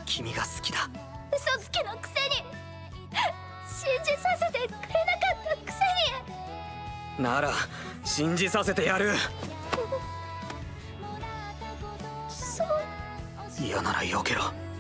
君が好きだ。 嘘つきのくせに信じさせてくれなかったくせに。 なら信じさせてやる。 そう嫌なら避けろ。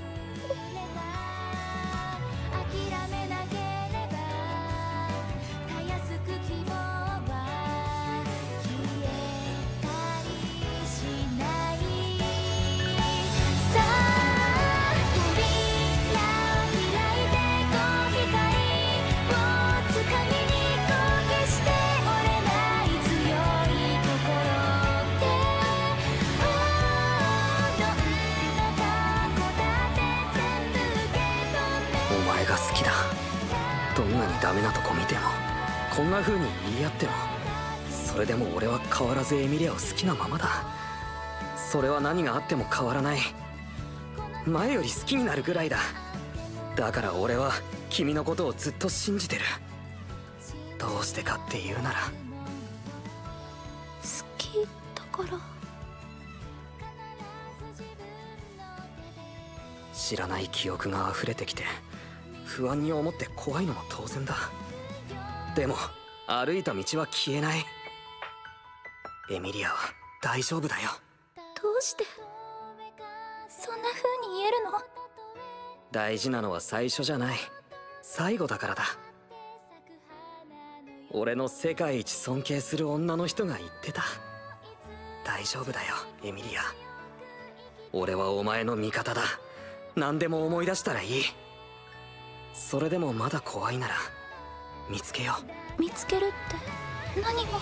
お前が好きだ。どんなにダメなとこ見ても、こんな風に言い合っても、それでも俺は変わらずエミリアを好きなままだ。それは何があっても変わらない。前より好きになるぐらいだ。だから俺は君のことをずっと信じてる。どうしてかって言うなら、 好きだから。 知らない記憶が溢れてきて不安に思って怖いのも当然だ。でも歩いた道は消えない。エミリアは大丈夫だよ。 どうしてそんな風に言えるの？ 大事なのは最初じゃない、最後だからだ。俺の世界一尊敬する女の人が言ってた。大丈夫だよエミリア、俺はお前の味方だ。何でも思い出したらいい。それでもまだ怖いなら見つけよう。見つけるって何を？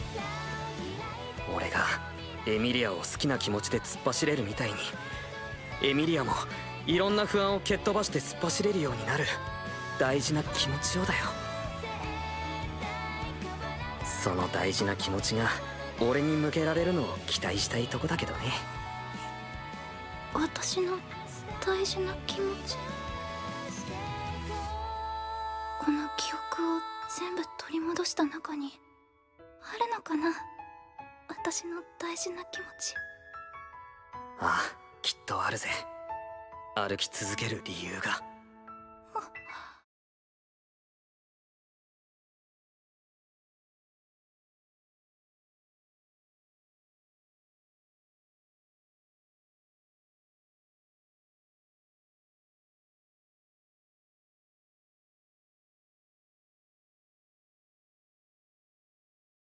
俺がエミリアを好きな気持ちで突っ走れるみたいに、エミリアもいろんな不安を蹴っ飛ばして突っ走れるようになる大事な気持ちをだよ。その大事な気持ちが俺に向けられるのを期待したいとこだけどね。 私の大事な気持ち、この記憶を全部取り戻した中にあるのかな、私の大事な気持ち。 ああ、きっとあるぜ。歩き続ける理由が。